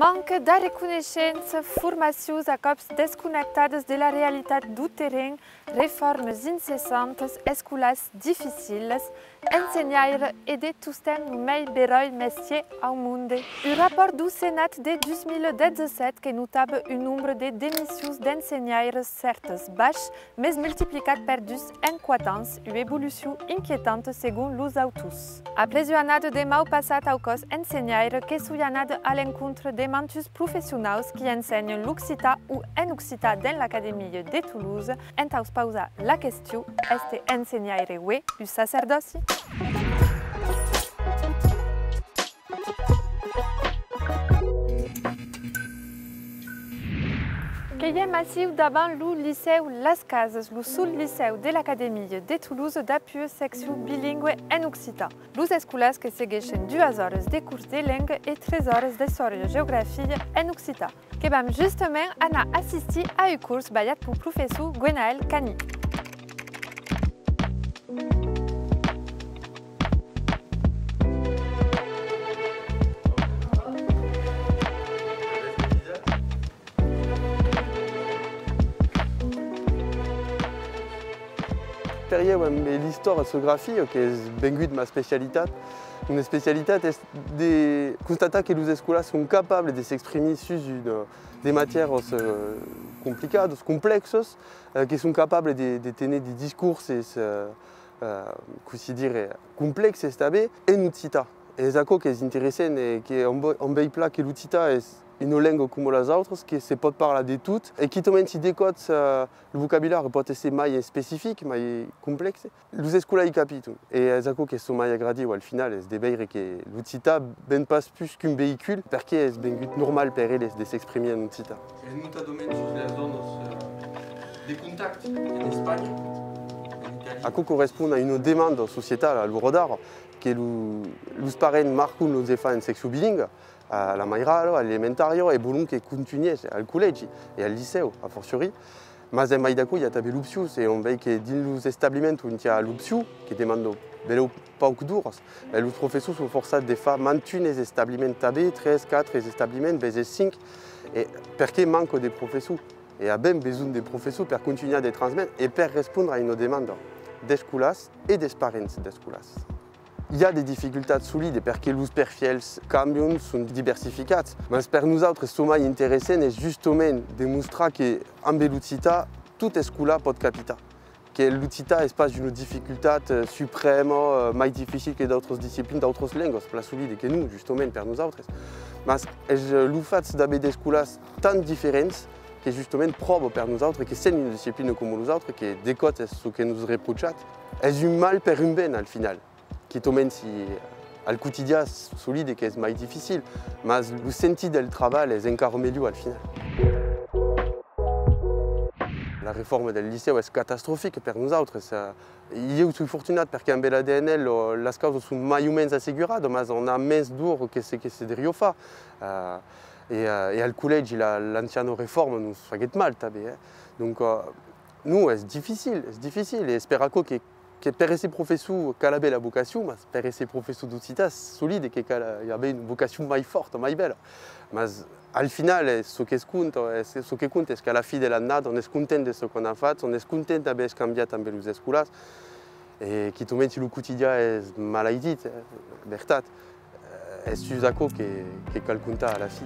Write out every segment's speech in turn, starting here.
Manca da reconhecimento, formações a cops desconectadas da realidade do terreno, reformas incessantes, escolas difíceis, ensinar e de sustem no meio beroi métier ao mundo. O rapport do Senat de 2017 que notava o número de demissões de enseignants certas baixas, mas multiplicado por 2 em 4 ans, uma evolução inquietante segundo os autores. A pressionado de mau passado ao cos enseignants que sujanado ao encontro de muitos profissionais que enseignam l'Occità ou en Occità dans l'Académie de Toulouse, então pausa la question, este ensegnare oui o sacerdócio? Que é massiu davant o liceu Las Casas, o sous-liceu de l'Académie de Toulouse d'appui section bilingue en Occità. Os escolas que seguem 2 horas de curso de língua e 3 horas de história e geografia en Occità. Que vamos justamente a assistir ao curso baiat por professor Gwenaël Cani. L'histoire et la géographie, qui est ma spécialité. Une spécialité est de constater que les écoles sont capables de s'exprimer sur des matières compliquées, complexes, qui sont capables de tenir des discours complexes et stables, et l'Occità. Et c'est ça qui est intéressant, et qui est un bon plat que l'Occità est une langue comme les autres, qui se peut parler de toutes, et qui tombe si décote le vocabulaire peut être plus spécifique, plus complexe. Les écoles y capitent. Et c'est ça qui est plus agréable au final, c'est de voir que l'Occità n'est pas plus qu'un véhicule, parce que c'est bien normal pour elles de s'exprimer en Occità. Et nous avons sur les zones des contacts en Espagne. Ça correspond à une demande sociétale à l'Eurodar, que les parents marquent nos enfants en section bilingue, à la Maïral, à l'élémentaire, et voulons qu'ils continuent au collège et au lycée, a fortiori. Mais en Maïdaco, il y a l'option, et on voit que dans les établissements où il y a l'option, qui demande pas beaucoup les professeurs sont forcés de faire maintenir les établissements tabés, 13, 4 établissements, 5, et parce qu'il manque de professeurs. Et il y a bien besoin de professeurs pour continuer à transmettre et pour répondre à une demande des écoles et des parents des écoles. Il y a des difficultés solides parce que les perfils camions sont diversifiés. Mais pour nous autres, ce qui est intéressant est justement de montrer qu'en L'Occità, toute école peut capiter. Que l'Occità n'est pas une difficulté suprême, plus difficile que d'autres disciplines, d'autres langues, plus solides que nous, justement, pour nous autres. Mais le fait d'avoir des écoles tant différentes, qui est justement preuve pour nous autres, que c'est une discipline comme nous autres, qui décote ce que nous reprochons, est un mal pour un bien, au final. Qui tombe si au quotidien solide et qui est plus difficile, mais le senti du travail est encore meilleur au final. La réforme du lycée est catastrophique pour nous autres. Il est aussi fortuné parce qu'en BLADNL, les causes sont plus assurées, mais on a moins dur que ce que c'est de Riofa. Et au collège, l'ancienne réforme nous fait mal. Donc, nous, c'est difficile. Et j'espère que pour ces professeurs qui avaient la vocation, mais pour ces professeurs d'Occità, c'est solide et qu'il y avait une vocation plus forte, plus belle. Mais au final, ce qui compte, c'est qu'à la fin de l'année, on est content de ce qu'on a fait, on est content d'avoir changé dans les écoles. Et qui tombe si le quotidien est maladie, c'est ça qui compte à la fin.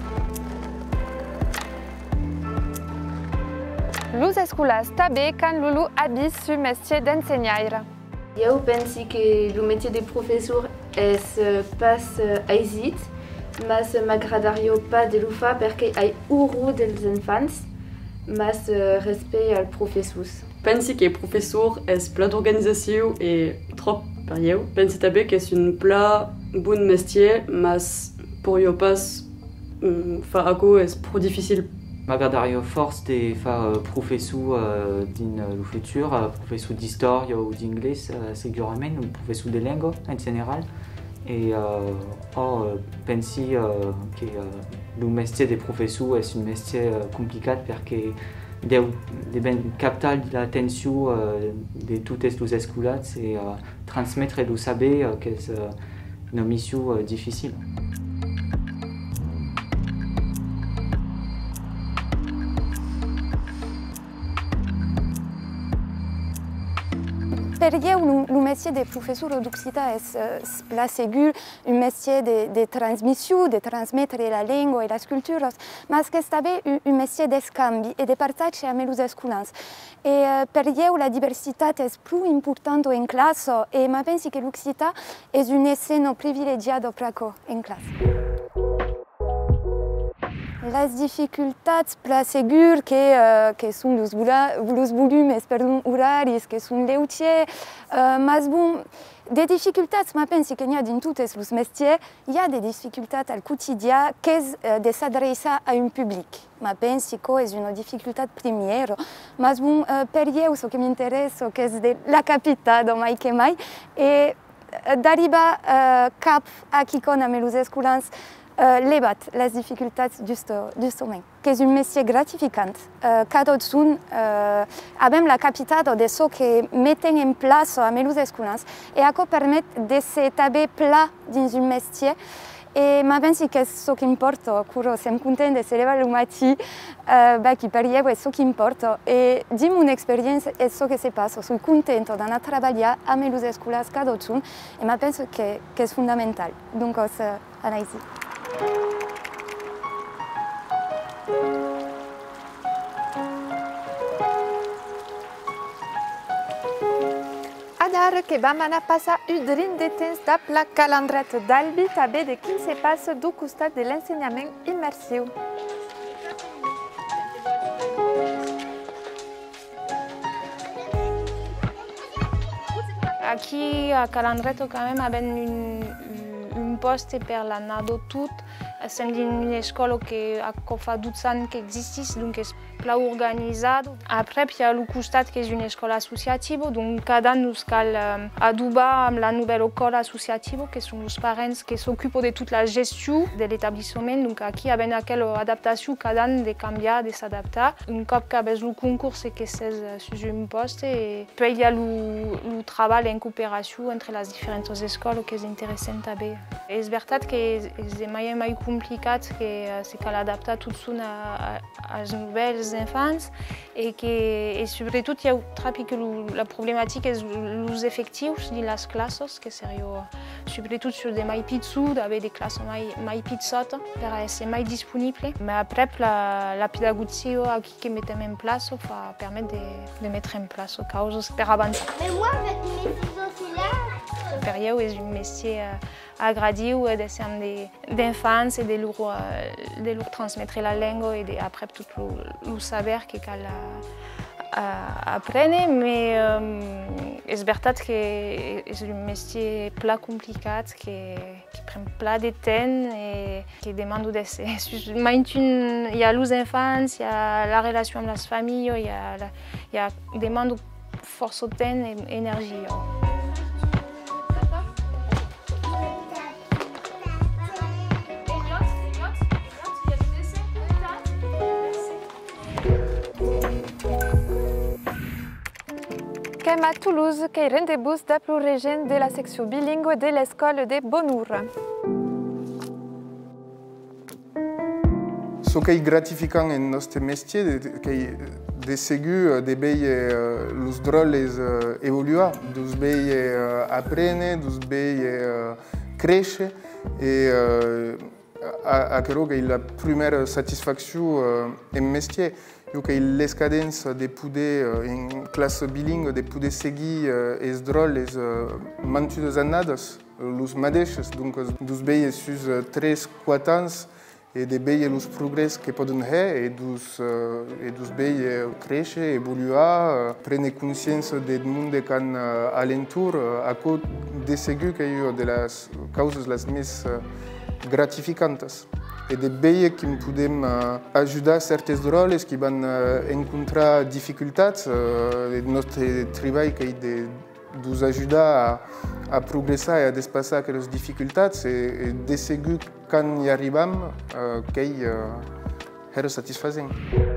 Les escolas tabé quand Loulou habite ce métier d'enseignant. Je pense que le métier de professeur est pas aisé, mais je m'agradario pas de le faire parce qu'il y a beaucoup d'enfants, mais respect au professeur. Je pense que le professeur est plein d'organisation et trop période. Je pense que c'est un plat bon métier, mais pour ne pas faire c'est trop difficile. M'agradaria force de faire professeur dans le futur, professeur d'histoire ou d'anglais, segurament, ou professeur de langue en général. Et je pense que le métier de professeur est un métier compliqué parce que de capter l'attention de toutes les écoles, c'est transmettre le savoir, que c'est une mission difficile. Per eu, le métier de professeur d'occitan est pla segur, un métier de transmission, de transmettre la langue et la culture, mais c'est aussi un métier d'escambi et de partage avec les escolans. Et per eu, la diversité est plus importante en classe et je pense que l'occitan est une scène privilégiée en classe. Les difficultés, pla segur, que sont les volumes horaires, que sont les outils, mais bon, des difficultés, je pense qu'il y a dans tous les métiers, il y a des difficultés au quotidien de s'adresser à un public. Je pense que c'est une difficulté première, mais bon, per eu, ce qui m'intéresse, c'est la capitale de Maïkemai, et d'arriver cap à qui connaît les escolans, les difficultés justement, qui est un métier gratifiant. Cada un avem la capacité de ce que mettons en place avec les escolans et ça permet de s'établir plat dans un métier. Et je pense que ce qui importe, je suis contente de se lever le matin, qui per eux est ce qui importe. Et de mon expérience, c'est ce qui se passe. Je suis contente de travailler avec les escolans cada un et je pense que c'est fondamental. Donc, c'est Anaïs. Adar que vam anar a passar un drin de temps de la calandret d'Albi també de quin se passa du costat de l'ensenyament immersiu. Aquí a Calandreto quand même avem un poste per l'anado tot. Som din escola que fa 12 anys que existeix, donc és plau organitzat. Après, hi ha el costat que és una escola associativa, donc cada any nos cal adobar amb la nouvelle école associativa, que són els parents que s'ocupen de tota la gestió de l'establishment. Donc aquí avem aquella adaptació cada any de canviar, de s'adaptar. Un cop que avem el concurs que és sur un poste, et puis hi ha el treball en cooperació entre les diferents escoles que és interessant també. És veritat que és mai complicat, que se cal adaptar tot son als nouvelles enfants et surtout hi ha que la problemàtica és els efectius de les classes, que seria sobretot sur de mai pitjor, d'haver de classes mai pitjors per ser mai disponible. Mais après, la pedagogia aquí que metem en place va permettre de mettre en place causes per avançar. Mais moi, avec mes ciseaux là, per eu és un métier agradiu d'enfants et de leur transmettre la langue et après tout le savoir que cal apprendre, mais és veritat que és un métier pla complicat, que prend pla de temps et qui demande de ser. Il y a les enfants, il y a la relation avec les familles, il y a demande force de temps et énergie. Comme à Toulouse, qui est rendez-vous d'apprendre de la section bilingue de l'école de Bonnour. Ce qui est gratifiant dans notre métier, c'est de ségur de veiller les drôles évoluer, de veiller apprendre, de veiller crescer et à ce que la première satisfaction en métier. Que les cadences de pouder en classe bilingue de pouder seguir les drôles mantudes annadas, les mateixes, donc dos veiller sur 3-4 ans et de veiller les progrès que poden faire et dos veiller créer, évoluer, prendre conscience du monde qu'on alentour, à cause de ségur que yo de las causes las més gratificantes. Et de veiller que podem ajudar certes drôles qui van rencontrar difficultats en notre treball que de nous ajudar a progressar et a despasser aquelles difficultats et de segur quand y arribem que era satisfaisant.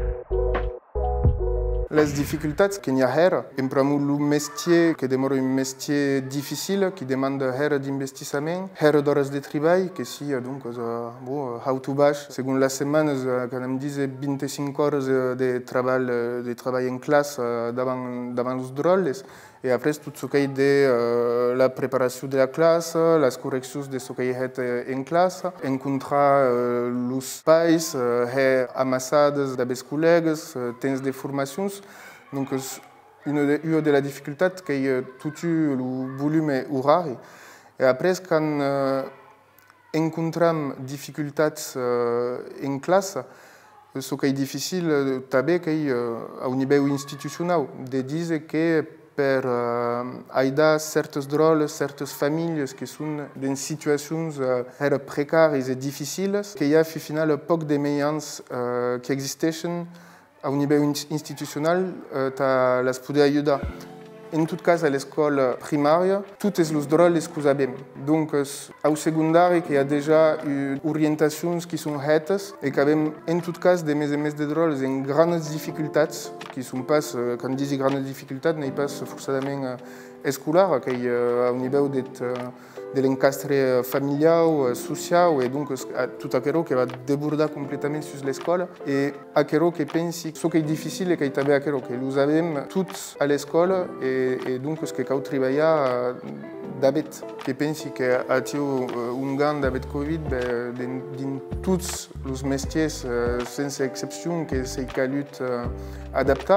Les difficultés qu'il y a, en premier lieu, le métier qui demeure un métier difficile, qui demande d'investissement, d'heures de travail, que si donc autobâche, selon la semaine, quand on dit 25 heures de travail en classe devant les drôles, Et après, tout ce qui est de la préparation de la classe, la correction de ce qui est en classe, rencontrer les pais, amassadas avec les collègues, temps de formation. Donc, une de la difficulté, c'est tout le volume horaire. Et après, quand rencontrons des difficultés en classe, ce qui est difficile, c'est au niveau institutionnel, de dire que pour aider certains drôles, certaines familles qui sont dans situations précaires et difficiles, qu'il y a finalement peu de moyens qui existent au niveau institutionnel pour les poder aider. En tout cas, à l'école primaire, tous les drôles que nous avons. Donc, au secondaire, il y a déjà une orientation qui sont faites et qu'avons en tout cas des mes de drôles en grandes difficultés, qui ne sont pas, quand on dit grandes difficultés, n'est pas forcément scolaires, qui au niveau de l'encastre familial, social, et donc tout aquello qui va déborder complètement sur l'école. Et aquello qui pense que ce qui est difficile est qu'il y a aquello que nous avons tous à l'école, et donc ce que nous travaillons d'abord, qui pense qu'il y a un gain d'abord Covid, dans tous les métiers, sans exception, que c'est qu'à lutte adaptée.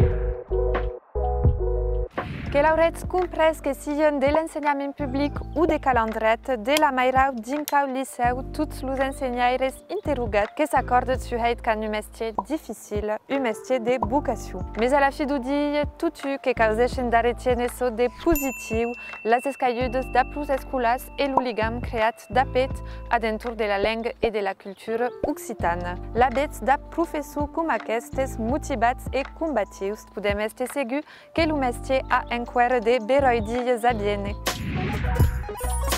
Que l'auretz comprès que siguin de l'enseignement public ou de calendret, de la mairau d'incau liceu, tous les ensenyaires interrogats que s'accordent sur un métier difficile, un métier de vocation. Mais à la fin du dia, tout que causation d'arrêter so de positif, les escailludes d'aplus escolas et l'ouligam créat d'apet adentour de la langue et de la culture occitane. L'abet da professeur comme aquestes motivats et combatifs, podem este segur que le métier a enquer de beroidilles a biene.